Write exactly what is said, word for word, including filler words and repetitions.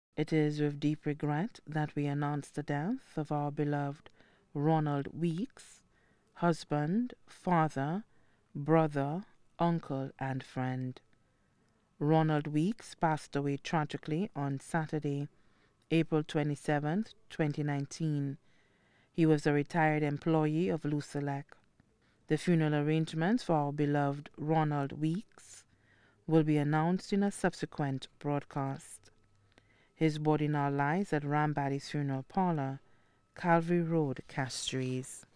It is with deep regret that we announce the death of our beloved Ronald Weekes, husband, father, brother, uncle, and friend. Ronald Weekes passed away tragically on Saturday, April twenty-seventh, twenty nineteen. He was a retired employee of Lucelec. The funeral arrangements for our beloved Ronald Weekes will be announced in a subsequent broadcast. His body now lies at Rambatty's Funeral Parlor, Calvary Road, Castries.